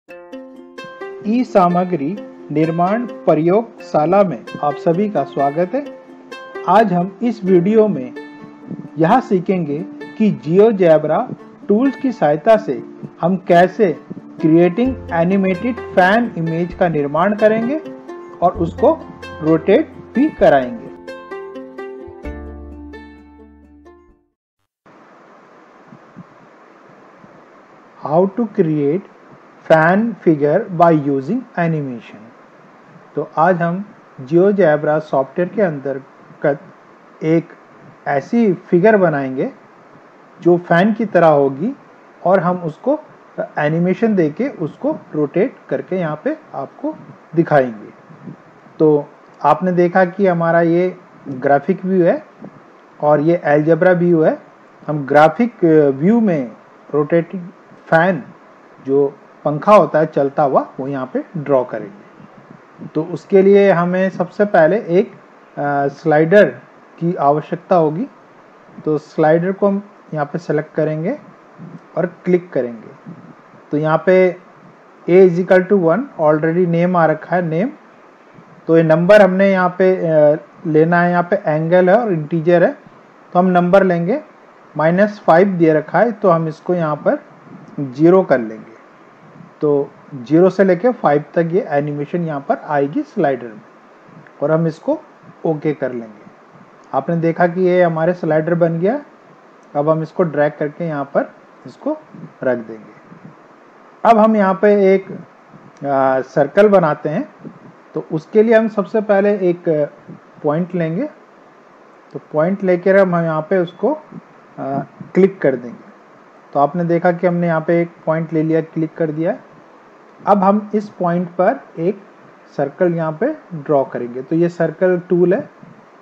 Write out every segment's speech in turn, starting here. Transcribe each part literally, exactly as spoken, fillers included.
ई सामग्री निर्माण प्रयोगशाला में आप सभी का स्वागत है। आज हम इस वीडियो में यह सीखेंगे कि जियोजेब्रा टूल्स की सहायता से हम कैसे क्रिएटिंग एनिमेटेड फैन इमेज का निर्माण करेंगे और उसको रोटेट भी कराएंगे। How to create fan figure by using animation. तो आज हम जियोजेब्रा सॉफ्टवेयर के अंतर्गत एक ऐसी फिगर बनाएंगे जो फैन की तरह होगी और हम उसको एनिमेशन देके उसको रोटेट करके यहाँ पे आपको दिखाएंगे। तो आपने देखा कि हमारा ये ग्राफिक व्यू है और ये अलजेब्रा व्यू है। हम ग्राफिक व्यू में रोटेटिंग फैन जो पंखा होता है चलता हुआ वो यहाँ पे ड्रॉ करेंगे। तो उसके लिए हमें सबसे पहले एक आ, स्लाइडर की आवश्यकता होगी। तो स्लाइडर को हम यहाँ पे सेलेक्ट करेंगे और क्लिक करेंगे। तो यहाँ पे a is equal to one already name आ रखा है, नेम। तो ये नंबर हमने यहाँ पे आ, लेना है। यहाँ पे एंगल है और इंटीजर है तो हम नंबर लेंगे। माइनस फाइव दे रखा है तो हम इसको यहाँ पर जीरो कर लेंगे। तो जीरो से लेके फाइव तक ये एनिमेशन यहाँ पर आएगी स्लाइडर में और हम इसको ओके कर लेंगे। आपने देखा कि ये हमारे स्लाइडर बन गया। अब हम इसको ड्रैग करके यहाँ पर इसको रख देंगे। अब हम यहाँ पे एक आ, सर्कल बनाते हैं। तो उसके लिए हम सबसे पहले एक पॉइंट लेंगे। तो पॉइंट लेकर हम यहाँ पे उसको आ, क्लिक कर देंगे। तो आपने देखा कि हमने यहाँ पे एक पॉइंट ले लिया, क्लिक कर दिया। अब हम इस पॉइंट पर एक सर्कल यहाँ पे ड्रॉ करेंगे। तो ये सर्कल टूल है।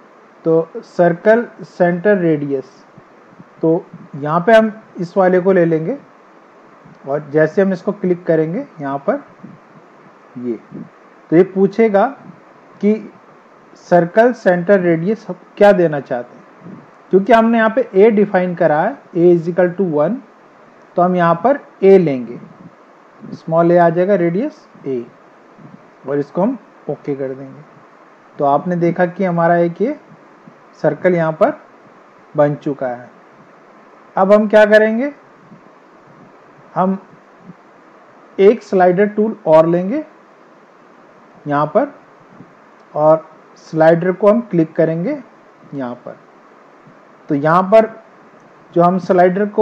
तो सर्कल सेंटर रेडियस, तो यहाँ पे हम इस वाले को ले लेंगे और जैसे हम इसको क्लिक करेंगे यहाँ पर ये, तो ये पूछेगा कि सर्कल सेंटर रेडियस क्या देना चाहते हैं। क्योंकि हमने यहाँ पे a डिफाइन करा है, a is equal to one, तो हम यहाँ पर a लेंगे। स्मॉल a आ जाएगा, रेडियस a, और इसको हम ओके कर देंगे। तो आपने देखा कि हमारा एक ये सर्कल यहाँ पर बन चुका है। अब हम क्या करेंगे, हम एक स्लाइडर टूल और लेंगे यहाँ पर और स्लाइडर को हम क्लिक करेंगे यहाँ पर। तो यहाँ पर जो हम स्लाइडर को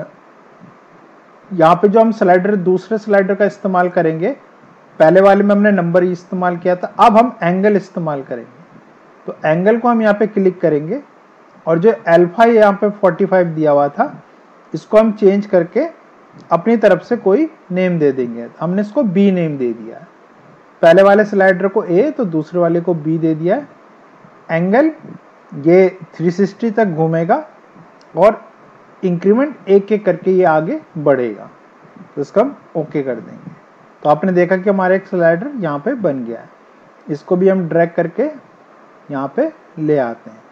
यहाँ पे जो हम स्लाइडर दूसरे स्लाइडर का इस्तेमाल करेंगे, पहले वाले में हमने नंबर ही इस्तेमाल किया था, अब हम एंगल इस्तेमाल करेंगे। तो एंगल को हम यहाँ पे क्लिक करेंगे और जो अल्फा यहाँ पे फोर्टी फाइव दिया हुआ था इसको हम चेंज करके अपनी तरफ से कोई नेम दे देंगे। हमने इसको बी नेम दे दिया है। पहले वाले स्लाइडर को ए तो दूसरे वाले को बी दे दिया है। एंगल ये थ्री सिक्सटी तक घूमेगा और इंक्रीमेंट एक एक करके ये आगे बढ़ेगा। तो इसका हम ओके कर देंगे। तो आपने देखा कि हमारा एक स्लाइडर यहाँ पे बन गया है। इसको भी हम ड्रैग करके यहाँ पे ले आते हैं,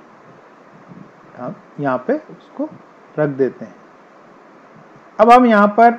हम यहाँ पे उसको रख देते हैं। अब हम यहाँ पर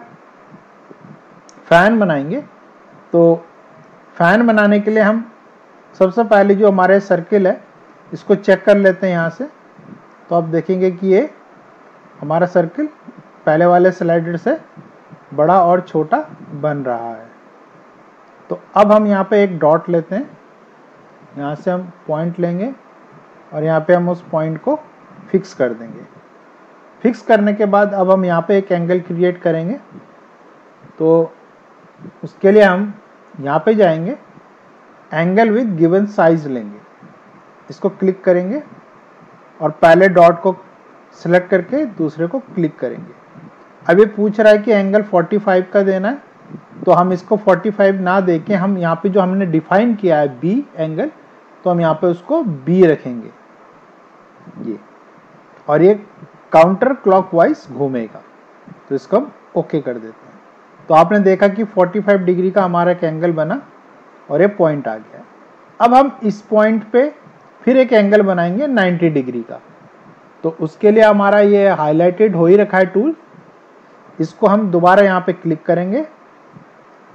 फैन बनाएंगे। तो फैन बनाने के लिए हम सबसे पहले जो हमारे सर्किल है इसको चेक कर लेते हैं यहाँ से। तो आप देखेंगे कि ये हमारा सर्किल पहले वाले स्लाइडर से बड़ा और छोटा बन रहा है। तो अब हम यहाँ पे एक डॉट लेते हैं, यहाँ से हम पॉइंट लेंगे और यहाँ पे हम उस पॉइंट को फिक्स कर देंगे। फिक्स करने के बाद अब हम यहाँ पे एक एंगल क्रिएट करेंगे। तो उसके लिए हम यहाँ पे जाएंगे, एंगल विद गिवन साइज लेंगे, इसको क्लिक करेंगे और पहले डॉट को सेलेक्ट करके दूसरे को क्लिक करेंगे। अब ये पूछ रहा है कि एंगल फोर्टी फाइव का देना है, तो हम इसको फोर्टी फाइव ना देके हम यहाँ पे जो हमने डिफाइन किया है बी एंगल, तो हम यहाँ पे उसको बी रखेंगे ये, और ये काउंटर क्लॉकवाइज घूमेगा। तो इसको हम ओके कर देते हैं। तो आपने देखा कि फोर्टी फाइव डिग्री का हमारा एक एंगल बना और ये पॉइंट आ गया। अब हम इस पॉइंट पे फिर एक एंगल बनाएंगे नाइंटी डिग्री का। तो उसके लिए हमारा ये हाईलाइटेड हो ही रखा है टूल, इसको हम दोबारा यहाँ पे क्लिक करेंगे।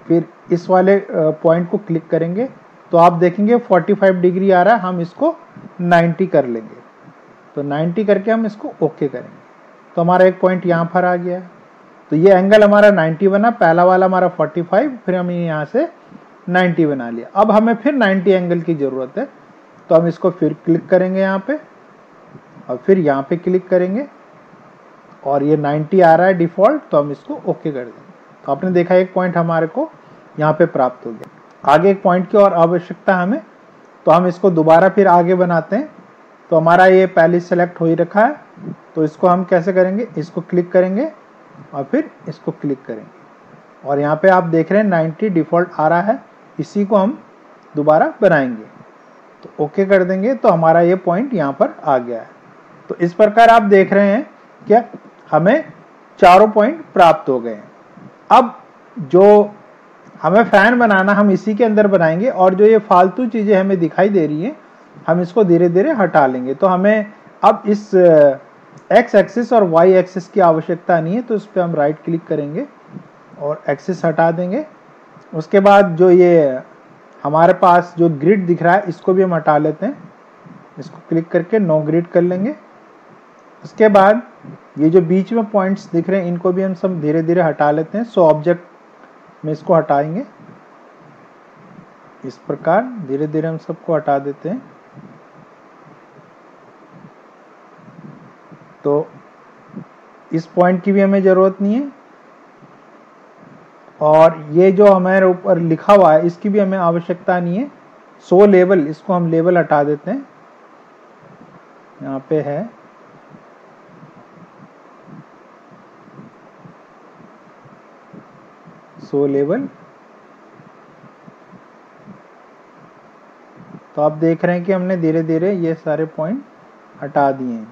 फिर इस वाले पॉइंट को क्लिक करेंगे तो आप देखेंगे पैंतालीस डिग्री आ रहा है, हम इसको नब्बे कर लेंगे। तो नब्बे करके हम इसको ओके करेंगे तो हमारा एक पॉइंट यहाँ पर आ गया। तो ये एंगल हमारा नब्बे बना, पहला वाला हमारा पैंतालीस, फिर हमने यहाँ से नब्बे बना लिया। अब हमें फिर नब्बे एंगल की ज़रूरत है तो हम इसको फिर क्लिक करेंगे यहाँ पे और फिर यहाँ पे क्लिक करेंगे और ये नब्बे आ रहा है डिफ़ॉल्ट, तो हम इसको ओके कर देंगे। तो आपने देखा एक पॉइंट हमारे को यहाँ पे प्राप्त हो गया। आगे एक पॉइंट की और आवश्यकता हमें, तो हम इसको दोबारा फिर आगे बनाते हैं। तो हमारा ये पहले सेलेक्ट हो ही रखा है, तो इसको हम कैसे करेंगे, इसको क्लिक करेंगे और फिर इसको क्लिक करेंगे और यहाँ पे आप देख रहे हैं नब्बे डिफ़ॉल्ट आ रहा है, इसी को हम दोबारा बनाएंगे। तो ओके कर देंगे तो हमारा ये पॉइंट यहाँ पर आ गया है। तो इस प्रकार आप देख रहे हैं क्या हमें चारों पॉइंट प्राप्त हो गए हैं। अब जो हमें फैन बनाना हम इसी के अंदर बनाएंगे और जो ये फालतू चीज़ें हमें दिखाई दे रही हैं हम इसको धीरे धीरे हटा लेंगे। तो हमें अब इस एक्स एक्सिस और वाई एक्सिस की आवश्यकता नहीं है, तो इस पर हम राइट क्लिक करेंगे और एक्सिस हटा देंगे। उसके बाद जो ये हमारे पास जो ग्रिड दिख रहा है इसको भी हम हटा लेते हैं, इसको क्लिक करके नो ग्रिड कर लेंगे। उसके बाद ये जो बीच में पॉइंट्स दिख रहे हैं इनको भी हम सब धीरे धीरे हटा लेते हैं। सो ऑब्जेक्ट में इसको हटाएंगे, इस प्रकार धीरे धीरे हम सबको हटा देते हैं। तो इस पॉइंट की भी हमें ज़रूरत नहीं है और ये जो हमारे ऊपर लिखा हुआ है इसकी भी हमें आवश्यकता नहीं है। सो लेवल, इसको हम लेवल हटा देते हैं, यहाँ पे है सो लेवल। तो आप देख रहे हैं कि हमने धीरे धीरे ये सारे पॉइंट हटा दिए हैं।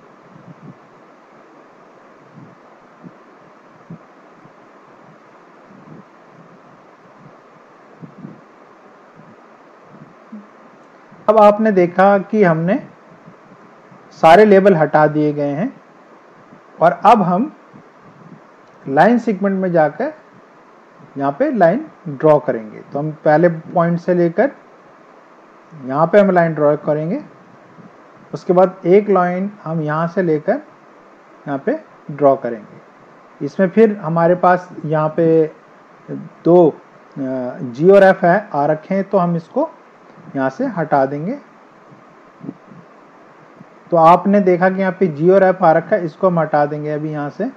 अब आपने देखा कि हमने सारे लेबल हटा दिए गए हैं और अब हम लाइन सेगमेंट में जाकर यहाँ पे लाइन ड्रॉ करेंगे। तो हम पहले पॉइंट से लेकर यहाँ पे हम लाइन ड्रॉ करेंगे। उसके बाद एक लाइन हम यहाँ से लेकर यहाँ पे ड्रॉ करेंगे। इसमें फिर हमारे पास यहाँ पे दो जी और एफ है आ रखे हैं, तो हम इसको यहाँ से हटा देंगे। तो आपने देखा कि यहाँ पे जी और एफ आ रखा है, इसको हम हटा देंगे अभी यहाँ से।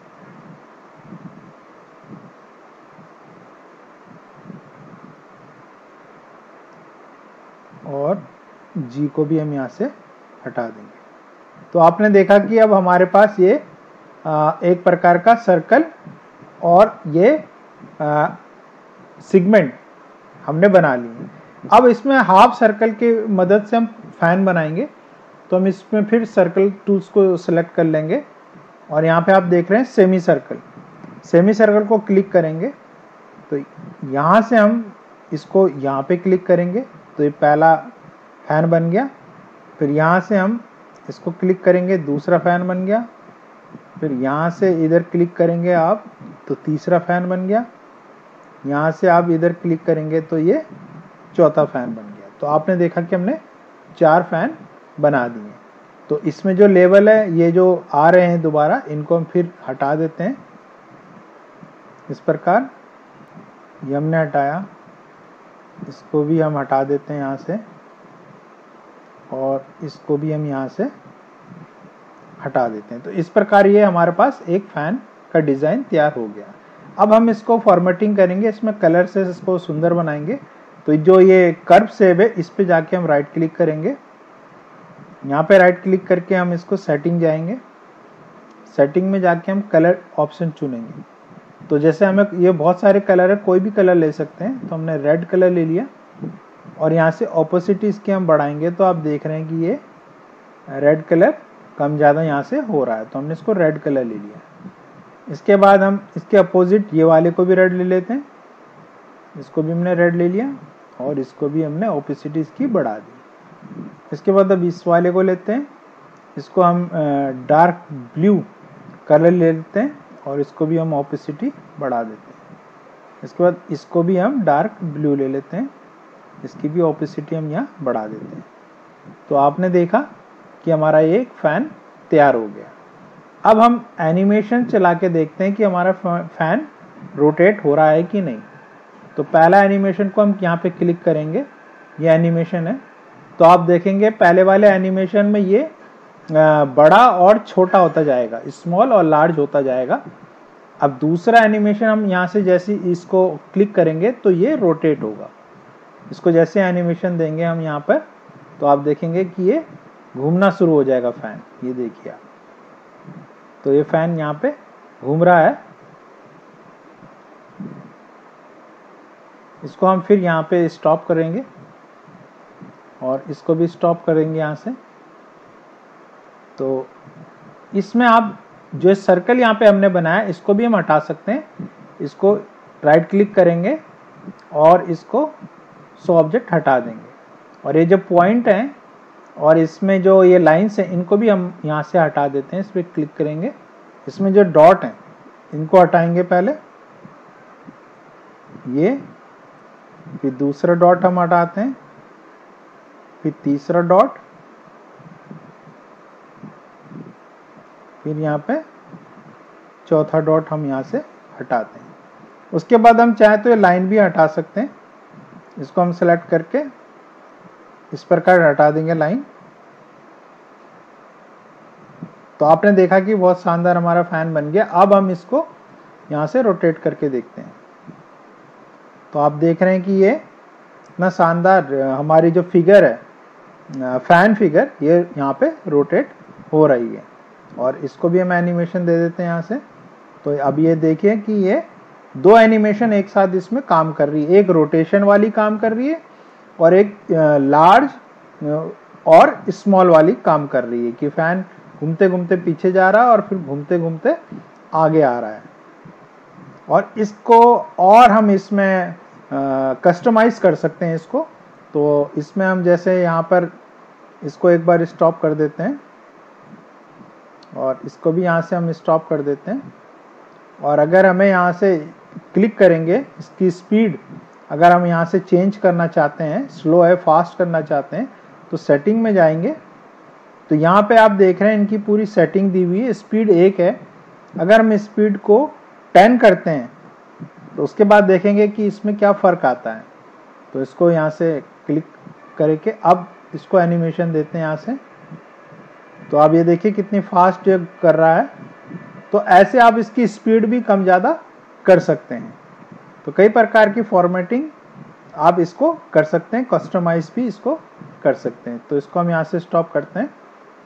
और जी को भी हम यहाँ से हटा देंगे। तो आपने देखा कि अब हमारे पास ये आ, एक प्रकार का सर्कल और ये सेगमेंट हमने बना लिए। अब इसमें हाफ सर्कल की मदद से हम फैन बनाएंगे। तो हम इसमें फिर सर्कल टूल्स को सिलेक्ट कर लेंगे और यहाँ पे आप देख रहे हैं सेमी सर्कल। सेमी सर्कल को क्लिक करेंगे तो यहाँ से हम इसको यहाँ पे क्लिक करेंगे तो ये पहला फैन बन गया। फिर यहाँ से हम इसको क्लिक करेंगे, दूसरा फैन बन गया। फिर यहाँ से इधर क्लिक करेंगे आप तो तीसरा फैन बन गया। यहाँ से आप इधर क्लिक करेंगे तो ये चौथा फैन बन गया। तो आपने देखा कि हमने चार फैन बना दिए। तो इसमें जो लेवल है ये जो आ रहे हैं दोबारा, इनको हम फिर हटा देते हैं इस प्रकार। ये हमने हटाया, इसको भी हम हटा देते हैं यहाँ से और इसको भी हम यहाँ से हटा देते हैं। तो इस प्रकार ये हमारे पास एक फैन का डिज़ाइन तैयार हो गया। अब हम इसको फॉर्मेटिंग करेंगे, इसमें कलर से इसको सुंदर बनाएंगे। तो जो ये कर्व सेव है इस पे जाके हम राइट क्लिक करेंगे। यहाँ पे राइट क्लिक करके हम इसको सेटिंग जाएंगे। सेटिंग में जाके हम कलर ऑप्शन चुनेंगे। तो जैसे हमें ये बहुत सारे कलर है, कोई भी कलर ले सकते हैं। तो हमने रेड कलर ले लिया और यहाँ से ऑपोसिटी इसकी हम बढ़ाएंगे। तो आप देख रहे हैं कि ये रेड कलर कम ज़्यादा यहाँ से हो रहा है, तो हमने इसको रेड कलर ले लिया। इसके बाद हम इसके अपोजिट ये वाले को भी रेड ले लेते हैं। इसको भी हमने रेड ले लिया और इसको भी हमने ऑपोसिटी इसकी बढ़ा दी। इसके बाद अब इस वाले को लेते हैं, इसको हम डार्क ब्लू कलर ले लेते हैं और इसको भी हम ऑपोसिटी बढ़ा देते हैं। इसके बाद इसको भी हम डार्क ब्लू ले लेते हैं, इसकी भी ओपेसिटी हम यहाँ बढ़ा देते हैं। तो आपने देखा कि हमारा ये एक फैन तैयार हो गया। अब हम एनिमेशन चला के देखते हैं कि हमारा फैन रोटेट हो रहा है कि नहीं। तो पहला एनिमेशन को हम यहाँ पे क्लिक करेंगे, ये एनिमेशन है। तो आप देखेंगे पहले वाले एनिमेशन में ये बड़ा और छोटा होता जाएगा, स्मॉल और लार्ज होता जाएगा। अब दूसरा एनिमेशन हम यहाँ से जैसे इसको क्लिक करेंगे तो ये रोटेट होगा। इसको जैसे एनिमेशन देंगे हम यहाँ पर, तो आप देखेंगे कि ये घूमना शुरू हो जाएगा फैन। ये देखिए आप, तो ये फैन यहाँ पे घूम रहा है। इसको हम फिर यहाँ पे स्टॉप करेंगे और इसको भी स्टॉप करेंगे यहाँ से। तो इसमें आप जो सर्कल यहाँ पे हमने बनाया इसको भी हम हटा सकते हैं। इसको राइट क्लिक करेंगे और इसको सो ऑब्जेक्ट हटा देंगे। और ये जो पॉइंट हैं और इसमें जो ये लाइंस हैं इनको भी हम यहाँ से हटा देते हैं। इस पर क्लिक करेंगे, इसमें जो डॉट हैं इनको हटाएंगे पहले, ये फिर दूसरा डॉट हम हटाते हैं, फिर तीसरा डॉट, फिर यहाँ पे चौथा डॉट हम यहाँ से हटाते हैं। उसके बाद हम चाहे तो ये लाइन भी हटा सकते हैं। इसको हम सेलेक्ट करके इस प्रकार हटा देंगे लाइन। तो आपने देखा कि बहुत शानदार हमारा फैन बन गया। अब हम इसको यहाँ से रोटेट करके देखते हैं। तो आप देख रहे हैं कि ये इतना शानदार हमारी जो फिगर है, फैन फिगर, ये यहाँ पे रोटेट हो रही है। और इसको भी हम एनिमेशन दे देते हैं यहाँ से। तो अब ये देखिए कि ये दो एनिमेशन एक साथ इसमें काम कर रही है, एक रोटेशन वाली काम कर रही है और एक लार्ज और स्मॉल वाली काम कर रही है कि फैन घूमते घूमते पीछे जा रहा है और फिर घूमते घूमते आगे आ रहा है। और इसको और हम इसमें कस्टमाइज कर सकते हैं इसको। तो इसमें हम जैसे यहाँ पर इसको एक बार स्टॉप कर देते हैं और इसको भी यहाँ से हम स्टॉप कर देते हैं। और अगर हमें यहाँ से क्लिक करेंगे, इसकी स्पीड अगर हम यहाँ से चेंज करना चाहते हैं, स्लो है फास्ट करना चाहते हैं, तो सेटिंग में जाएंगे। तो यहाँ पे आप देख रहे हैं इनकी पूरी सेटिंग दी हुई है। स्पीड एक है, अगर हम स्पीड को टेन करते हैं तो उसके बाद देखेंगे कि इसमें क्या फ़र्क आता है। तो इसको यहाँ से क्लिक करके अब इसको एनिमेशन देते हैं यहाँ से। तो आप ये देखिए कितनी फास्ट ये कर रहा है। तो ऐसे आप इसकी स्पीड भी कम ज़्यादा कर सकते हैं। तो कई प्रकार की फॉर्मेटिंग आप इसको कर सकते हैं, कस्टमाइज भी इसको कर सकते हैं। तो इसको हम यहाँ से स्टॉप करते हैं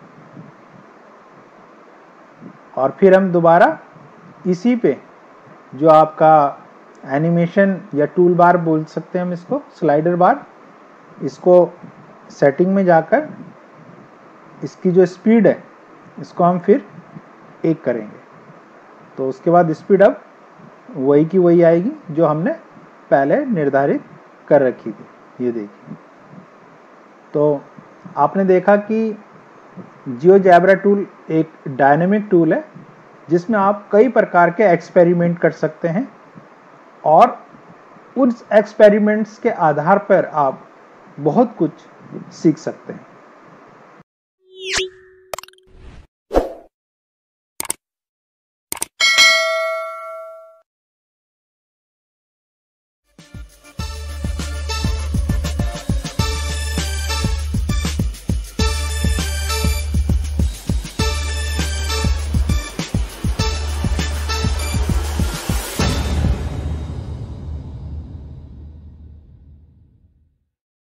और फिर हम दोबारा इसी पे जो आपका एनिमेशन या टूल बार बोल सकते हैं हम इसको, स्लाइडर बार, इसको सेटिंग में जाकर इसकी जो स्पीड है इसको हम फिर एक करेंगे। तो उसके बाद स्पीड अब वही की वही आएगी जो हमने पहले निर्धारित कर रखी थी। ये देखिए, तो आपने देखा कि जियोजेब्रा टूल एक डायनेमिक टूल है जिसमें आप कई प्रकार के एक्सपेरिमेंट कर सकते हैं और उन एक्सपेरिमेंट्स के आधार पर आप बहुत कुछ सीख सकते हैं।